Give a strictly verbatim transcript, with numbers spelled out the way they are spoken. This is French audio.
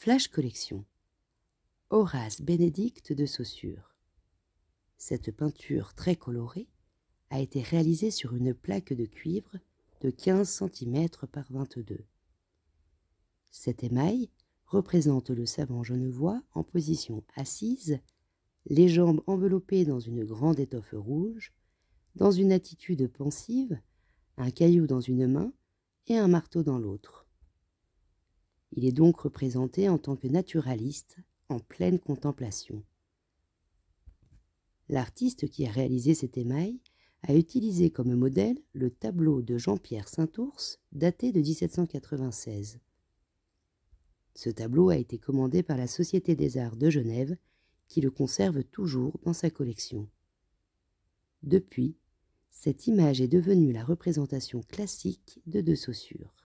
Flash Collection. Horace Bénédict de Saussure. Cette peinture très colorée a été réalisée sur une plaque de cuivre de quinze centimètres par vingt-deux. Cet émail représente le savant genevois en position assise, les jambes enveloppées dans une grande étoffe rouge, dans une attitude pensive, un caillou dans une main et un marteau dans l'autre. Il est donc représenté en tant que naturaliste, en pleine contemplation. L'artiste qui a réalisé cet émail a utilisé comme modèle le tableau de Jean-Pierre Saint-Ours, daté de mille sept cent quatre-vingt-seize. Ce tableau a été commandé par la Société des Arts de Genève, qui le conserve toujours dans sa collection. Depuis, cette image est devenue la représentation classique de De Saussure.